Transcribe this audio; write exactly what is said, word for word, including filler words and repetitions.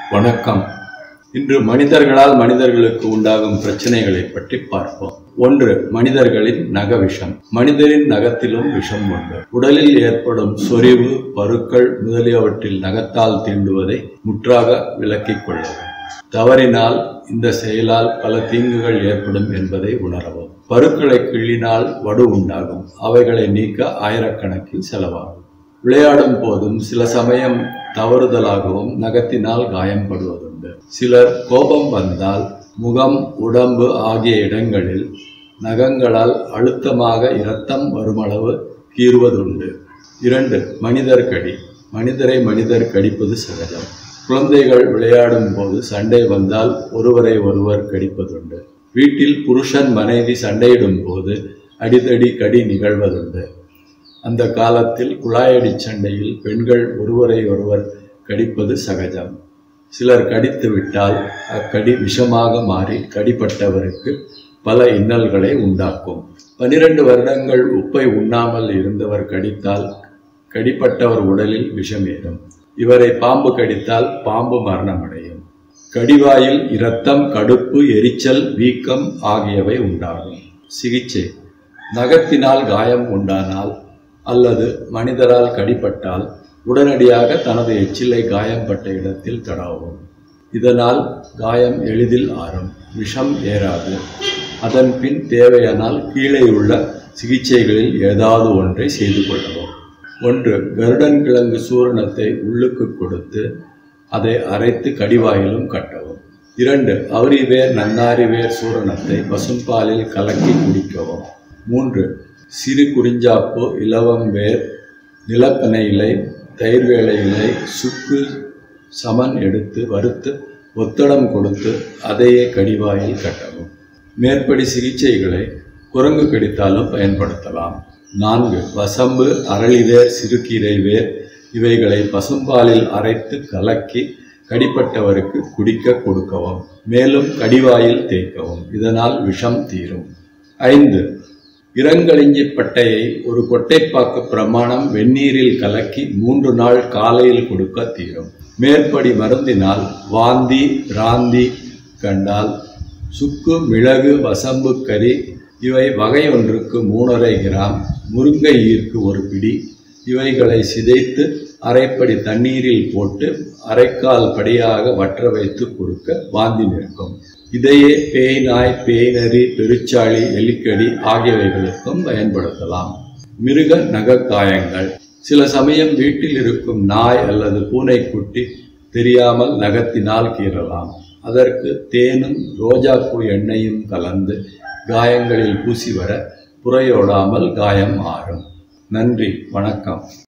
வணக்கம். இன்று மனிதர்களால் மனிதர்களுக்கு உண்டாகும் பிரச்சனைகளை பற்றி பார்ப்போம். ஒன்று, மனிதர்களின் நக விஷம். மனிதரின் நகத்திலும் விஷம் உண்டு. உடலில் ஏற்படும் சொறிவு, பருக்கள் முதலியவற்றில் நகத்தால் தீண்டுவதை முற்றாக விலக்கிக் கொள்ளவும். தவறினால் இந்த செயலால் பல தீங்குகள் ஏற்படும் என்பதை உணரவும். பருக்களை கிள்ளினால் வடு உண்டாகும். அவைகளை நீக்க ஆயிரக்கணக்கில் செலவாகும். விளையாடும் போதும் சில சமயம் தவறுதலாகவும் நகத்தினால் காயம்படுவதுண்டு. சிலர் கோபம் வந்தால் முகம், உடம்பு ஆகிய இடங்களில் நகங்களால் அழுத்தமாக இரத்தம் வருமளவு கீறுவதுண்டு. இரண்டு, மனிதர் கடி. மனிதரை மனிதர் கடிப்பது சகஜம். குழந்தைகள் விளையாடும் போது சண்டை வந்தால் ஒருவரை ஒருவர் கடிப்பதுண்டு. வீட்டில் புருஷன் மனைவி சண்டையிடும் போது அடிதடி கடி நிகழ்வதுண்டு. அந்த காலத்தில் குழாயடி சண்டையில் பெண்கள் ஒருவரை ஒருவர் கடிப்பது சகஜம். சிலர் கடித்து விட்டால் அக்கடி விஷமாக மாறி கடிப்பட்டவருக்கு பல இன்னல்களை உண்டாக்கும். பனிரெண்டு வருடங்கள் உப்பை உண்ணாமல் இருந்தவர் கடித்தால் கடிப்பட்டவர் உடலில் விஷமேறும். இவரை பாம்பு கடித்தால் பாம்பு மரணமடையும். கடிவாயில் இரத்தம், கடுப்பு, எரிச்சல், வீக்கம் ஆகியவை உண்டாகும். சிகிச்சை: நகத்தினால் காயம் உண்டானால் அல்லது மனிதரால் கடிப்பட்டால் உடனடியாக தனது எச்சிலை காயம்பட்ட இடத்தில் தடவவும். இதனால் காயம் எளிதில் ஆறும், விஷம் ஏறாது. அதன் பின் தேவையானால் கீழே உள்ள சிகிச்சைகளில் ஏதாவது ஒன்றை செய்து கொள்ளவும். ஒன்று, கருடன் கிழங்கு சூரணத்தை உள்ளுக்கு கொடுத்து அதை அரைத்து கடிவாயிலும் கட்டவும். இரண்டு, அவுரிவேர் நன்னாரிவேர் சூரணத்தை பசும்பாலில் கலக்கி குடிக்கவும். மூன்று, சிறு குறிஞ்சாப்பு, இலவம் வேர், நிலப்பனை இலை, தயிர்வேலை இலை, சுக்கு, சமன் எடுத்து வறுத்து ஒத்தடம் கொடுத்து அதையே கடிவாயில் கட்டவும். மேற்படி சிகிச்சைகளை குரங்கு கடித்தாலும் பயன்படுத்தலாம். நான்கு, வசம்பு, அரளிவேர், சிறுகீரை வேர் இவைகளை பசும்பாலில் அரைத்து கலக்கி கடிப்பட்டவருக்கு குடிக்க கொடுக்கவும். மேலும் கடிவாயில் தேய்க்கவும். இதனால் விஷம் தீரும். ஐந்து, இரங்கலிஞ்சி பட்டையை ஒரு கொட்டைப்பாக்கு பிரமாணம் வெந்நீரில் கலக்கி மூன்று நாள் காலையில் கொடுக்க தீரும். மேற்படி மருந்தினால் வாந்தி, பிராந்தி கண்டால் சுக்கு, மிளகு, வசம்பு கறி இவை வகை ஒன்றுக்கு மூணரை கிராம், முருங்கை ஈர்க்கு ஒரு பிடி இவைகளை சிதைத்து அரைப்படி தண்ணீரில் போட்டு அரைக்கால் படியாக வற்ற வைத்து கொடுக்க வாந்தி நிற்கும். இதையே பேய் நாய், பேய்நரி, பெருச்சாளி, எலிக்கடி ஆகியவைகளுக்கும் பயன்படுத்தலாம். மிருக நக காயங்கள்: சில சமயம் வீட்டில் இருக்கும் நாய் அல்லது பூனைக்குட்டி தெரியாமல் நகத்தினால் கீறலாம். அதற்கு தேனும் ரோஜாப்பூ எண்ணெயும் கலந்து காயங்களில் பூசி வர புரையோடாமல் காயம் ஆறும். நன்றி, வணக்கம்.